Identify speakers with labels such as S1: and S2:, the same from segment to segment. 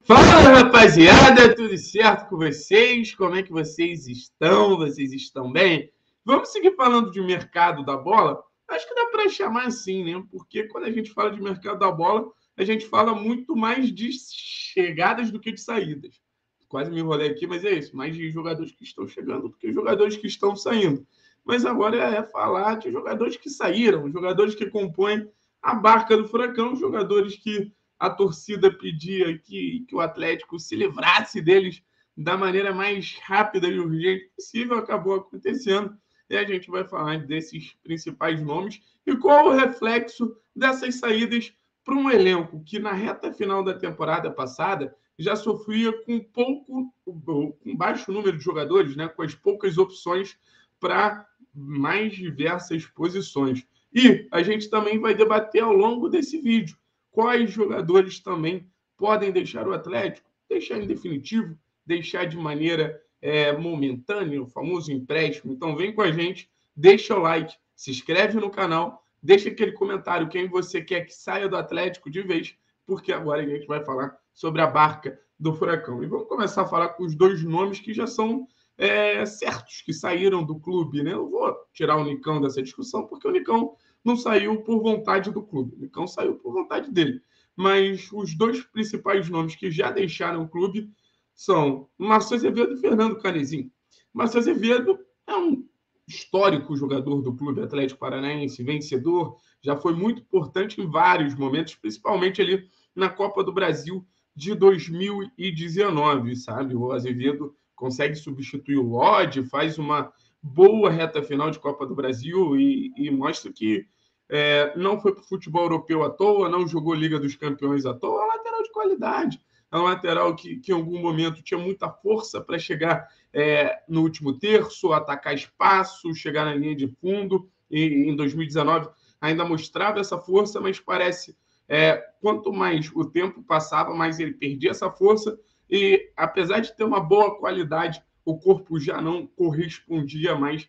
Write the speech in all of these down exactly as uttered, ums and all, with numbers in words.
S1: Fala, rapaziada, tudo certo com vocês? Como é que vocês estão? Vocês estão bem? Vamos seguir falando de mercado da bola? Acho que dá para chamar assim, né? Porque quando a gente fala de mercado da bola, a gente fala muito mais de chegadas do que de saídas. Quase me enrolei aqui, mas é isso. Mais de jogadores que estão chegando do que jogadores que estão saindo. Mas agora é falar de jogadores que saíram, jogadores que compõem a barca do furacão, jogadores que a torcida pedia que, que o Atlético se livrasse deles da maneira mais rápida e urgente possível, acabou acontecendo. E a gente vai falar desses principais nomes e qual o reflexo dessas saídas para um elenco que, na reta final da temporada passada, já sofria com pouco, com baixo número de jogadores, né, com as poucas opções para mais diversas posições. E a gente também vai debater ao longo desse vídeo quais jogadores também podem deixar o Atlético, deixar em definitivo, deixar de maneira é, momentânea, o famoso empréstimo. Então vem com a gente, deixa o like, se inscreve no canal, deixa aquele comentário quem você quer que saia do Atlético de vez, porque agora a gente vai falar sobre a barca do Furacão. E vamos começar a falar com os dois nomes que já são é, certos, que saíram do clube. Né? Eu vou tirar o Nicão dessa discussão, porque o Nicão não saiu por vontade do clube. O Nicão saiu por vontade dele. Mas os dois principais nomes que já deixaram o clube são Márcio Azevedo e Fernando Canezinho. Márcio Azevedo é um histórico jogador do Clube Atlético Paranaense, vencedor, já foi muito importante em vários momentos, principalmente ali na Copa do Brasil de dois mil e dezenove, sabe? O Azevedo consegue substituir o Lodge, faz uma boa reta final de Copa do Brasil e, e mostra que é, não foi para o futebol europeu à toa, não jogou Liga dos Campeões à toa, é um lateral de qualidade. É um lateral que, que em algum momento tinha muita força para chegar é, no último terço, atacar espaço, chegar na linha de fundo. E em dois mil e dezenove ainda mostrava essa força, mas parece é, quanto mais o tempo passava, mais ele perdia essa força. E apesar de ter uma boa qualidade, o corpo já não correspondia mais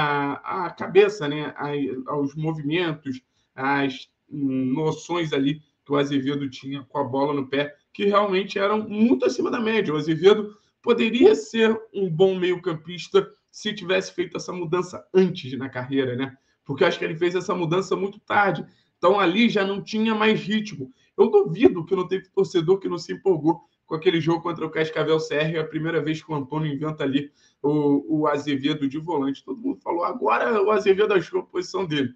S1: à, à cabeça, né? aos movimentos, às noções ali que o Azevedo tinha com a bola no pé, que realmente eram muito acima da média. O Azevedo poderia ser um bom meio-campista se tivesse feito essa mudança antes na carreira, né? Porque acho que ele fez essa mudança muito tarde. Então ali já não tinha mais ritmo. Eu duvido que não teve torcedor que não se empolgou com aquele jogo contra o Cascavel C R, a primeira vez que o Antônio inventa ali o, o Azevedo de volante. Todo mundo falou, agora o Azevedo achou a posição dele.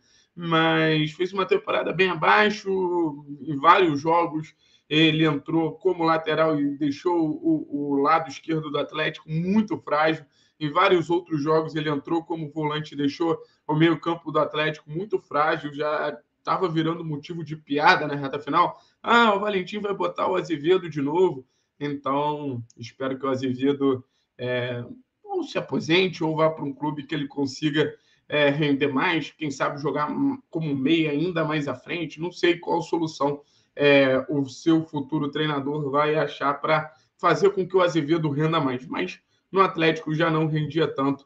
S1: Mas fez uma temporada bem abaixo, em vários jogos ele entrou como lateral e deixou o, o lado esquerdo do Atlético muito frágil. Em vários outros jogos ele entrou como volante e deixou o meio-campo do Atlético muito frágil, já estava virando motivo de piada na reta final. Ah, o Valentim vai botar o Azevedo de novo. Então, espero que o Azevedo é, ou se aposente ou vá para um clube que ele consiga é, render mais, quem sabe jogar como meia ainda mais à frente. Não sei qual solução é, o seu futuro treinador vai achar para fazer com que o Azevedo renda mais. Mas no Atlético já não rendia tanto.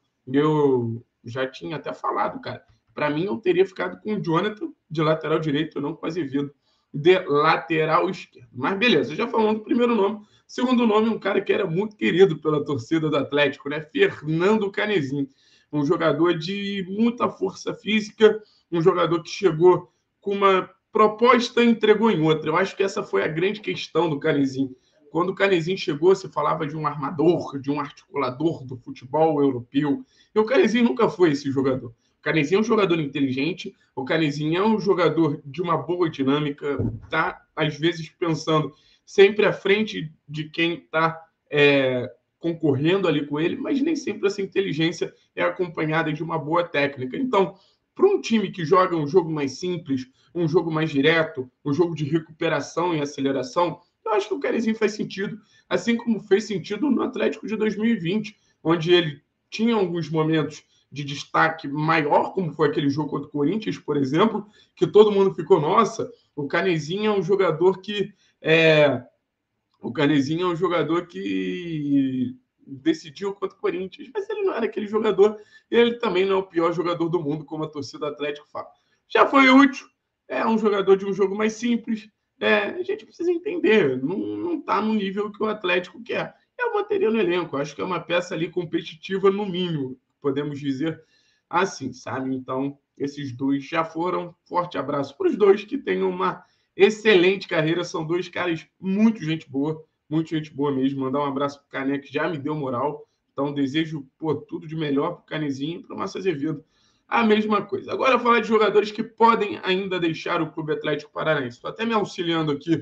S1: Eu já tinha até falado, cara. Para mim, eu teria ficado com o Jonathan de lateral direito, não com o Azevedo de lateral esquerdo. Mas beleza, já falando do primeiro nome. Segundo nome, um cara que era muito querido pela torcida do Atlético, né? Fernando Canezinho. Um jogador de muita força física, um jogador que chegou com uma proposta e entregou em outra. Eu acho que essa foi a grande questão do Canezinho. Quando o Canezinho chegou, se falava de um armador, de um articulador do futebol europeu. E o Canezinho nunca foi esse jogador. O Canezinho é um jogador inteligente, o Canezinho é um jogador de uma boa dinâmica, tá, às vezes, pensando sempre à frente de quem está é, concorrendo ali com ele, mas nem sempre essa inteligência é acompanhada de uma boa técnica. Então, para um time que joga um jogo mais simples, um jogo mais direto, um jogo de recuperação e aceleração, eu acho que o Canezinho faz sentido, assim como fez sentido no Atlético de dois mil e vinte, onde ele tinha alguns momentos de destaque maior, como foi aquele jogo contra o Corinthians, por exemplo, que todo mundo ficou, nossa, o Canezinho é um jogador que é, o Canezinho é um jogador que decidiu contra o Corinthians, mas ele não era aquele jogador, ele também não é o pior jogador do mundo, como a torcida do Atlético fala. Já foi útil, é um jogador de um jogo mais simples, é, a gente precisa entender, não está no nível que o Atlético quer. Eu manteria no elenco, acho que é uma peça ali competitiva no mínimo, podemos dizer assim, sabe? Então, esses dois já foram. Forte abraço para os dois, que tenham uma excelente carreira, são dois caras muito gente boa, muito gente boa mesmo. Mandar um abraço para o Cané, que já me deu moral, então desejo pô, tudo de melhor para o Canezinho e para o Márcio Azevedo. A mesma coisa. Agora, falar de jogadores que podem ainda deixar o Clube Atlético Paranaense. Estou até me auxiliando aqui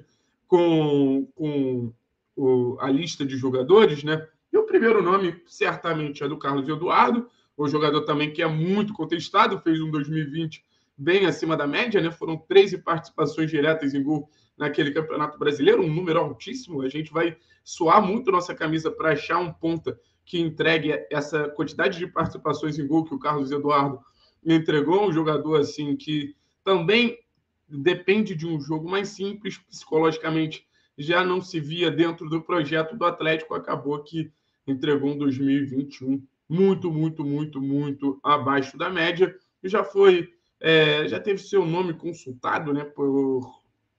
S1: com, com o, a lista de jogadores, né? E o primeiro nome, certamente, é do Carlos Eduardo, o jogador também que é muito contestado, fez um dois mil e vinte bem acima da média, né? Foram treze participações diretas em gol naquele Campeonato Brasileiro, um número altíssimo. A gente vai suar muito nossa camisa para achar um ponta que entregue essa quantidade de participações em gol que o Carlos Eduardo entregou, um jogador assim que também depende de um jogo mais simples, psicologicamente já não se via dentro do projeto do Atlético, acabou que entregou um dois mil e vinte e um muito, muito, muito, muito abaixo da média, e já foi, é, já teve seu nome consultado, né, por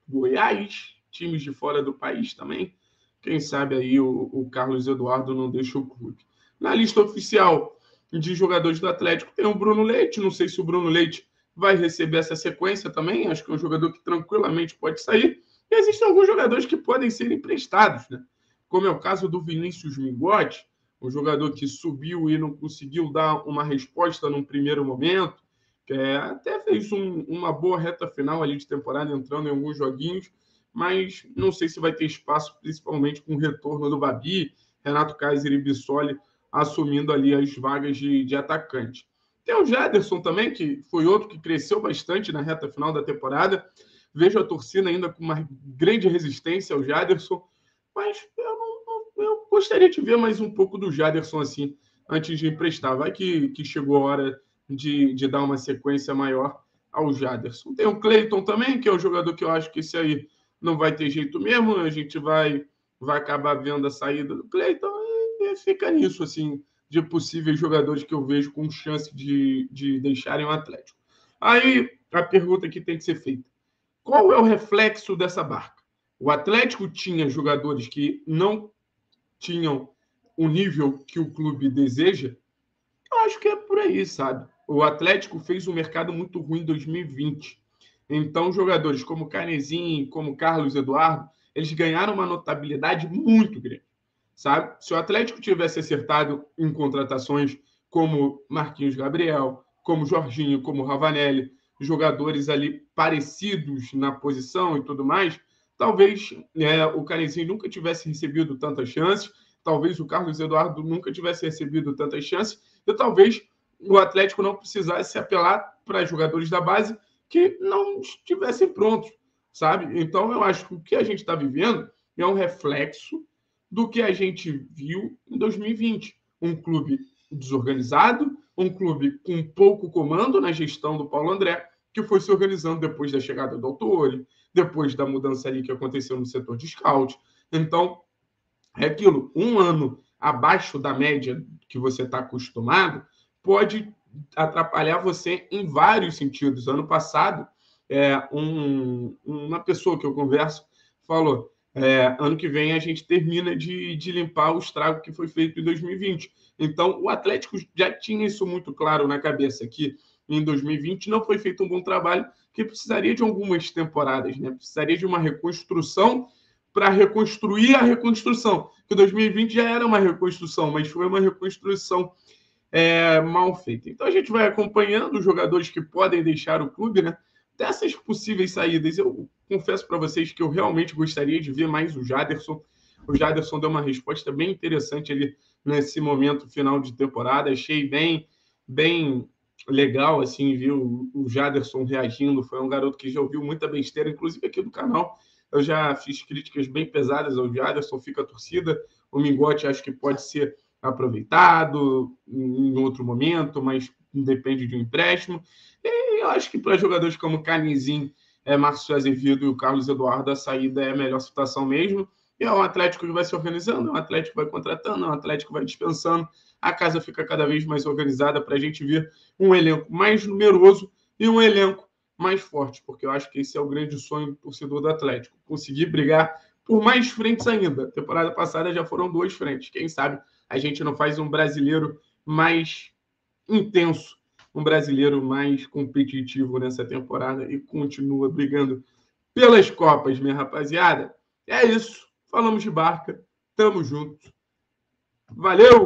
S1: Goiás, times de fora do país também. Quem sabe aí o, o Carlos Eduardo não deixa o clube. Na lista oficial de jogadores do Atlético tem o Bruno Leite. Não sei se o Bruno Leite vai receber essa sequência também. Acho que é um jogador que tranquilamente pode sair. E existem alguns jogadores que podem ser emprestados, né? Como é o caso do Vinícius Mingotti, um jogador que subiu e não conseguiu dar uma resposta num primeiro momento, que é, até fez um, uma boa reta final ali de temporada, entrando em alguns joguinhos, mas não sei se vai ter espaço, principalmente com o retorno do Babi, Renato Kaiser e Bissoli assumindo ali as vagas de, de atacante. Tem o Jaderson também, que foi outro que cresceu bastante na reta final da temporada. Vejo a torcida ainda com uma grande resistência ao Jaderson, mas eu, não, eu gostaria de ver mais um pouco do Jaderson assim, antes de emprestar. Vai que, que chegou a hora de, de dar uma sequência maior ao Jaderson. Tem o Cleiton também, que é um jogador que eu acho que esse aí não vai ter jeito mesmo, a gente vai, vai acabar vendo a saída do Cleiton e, e fica nisso, assim, de possíveis jogadores que eu vejo com chance de, de deixarem o Atlético. Aí a pergunta que tem que ser feita: qual é o reflexo dessa barca? O Atlético tinha jogadores que não tinham o nível que o clube deseja? Eu acho que é por aí, sabe? O Atlético fez um mercado muito ruim em dois mil e vinte. Então, jogadores como Canezinho, como Carlos Eduardo, eles ganharam uma notabilidade muito grande, sabe? Se o Atlético tivesse acertado em contratações como Marquinhos Gabriel, como Jorginho, como Ravanelli, jogadores ali parecidos na posição e tudo mais, talvez é, o Canezinho nunca tivesse recebido tantas chances, talvez o Carlos Eduardo nunca tivesse recebido tantas chances, e talvez o Atlético não precisasse apelar para jogadores da base que não estivessem prontos, sabe? Então, eu acho que o que a gente está vivendo é um reflexo do que a gente viu em dois mil e vinte. Um clube desorganizado, um clube com pouco comando na gestão do Paulo André, que foi se organizando depois da chegada do Autori, depois da mudança ali que aconteceu no setor de scout. Então, é aquilo, um ano abaixo da média que você está acostumado pode atrapalhar você em vários sentidos. Ano passado, é, um, uma pessoa que eu converso falou: é, ano que vem a gente termina de, de limpar o estrago que foi feito em dois mil e vinte. Então, o Atlético já tinha isso muito claro na cabeça, que em dois mil e vinte não foi feito um bom trabalho, que precisaria de algumas temporadas, né? Precisaria de uma reconstrução para reconstruir a reconstrução. Que dois mil e vinte já era uma reconstrução, mas foi uma reconstrução é, mal feita. Então a gente vai acompanhando os jogadores que podem deixar o clube, né? Dessas possíveis saídas, eu confesso para vocês que eu realmente gostaria de ver mais o Jaderson. O Jaderson deu uma resposta bem interessante ali nesse momento final de temporada. Achei bem, bem legal, assim, ver o, o Jaderson reagindo. Foi um garoto que já ouviu muita besteira, inclusive aqui do canal. Eu já fiz críticas bem pesadas ao Jaderson, fica a torcida. O Mingotti acho que pode ser aproveitado em outro momento, mas depende de um empréstimo. E eu acho que para jogadores como Canezinho, é, Márcio Azevedo e o Carlos Eduardo, a saída é a melhor situação mesmo. E é um Atlético que vai se organizando, é um Atlético que vai contratando, é um Atlético que vai dispensando. A casa fica cada vez mais organizada para a gente ver um elenco mais numeroso e um elenco mais fortes, porque eu acho que esse é o grande sonho do torcedor do Atlético, conseguir brigar por mais frentes ainda. Temporada passada já foram duas frentes. Quem sabe a gente não faz um brasileiro mais intenso, um brasileiro mais competitivo nessa temporada e continua brigando pelas Copas, minha rapaziada. É isso. Falamos de Barca. Tamo junto. Valeu!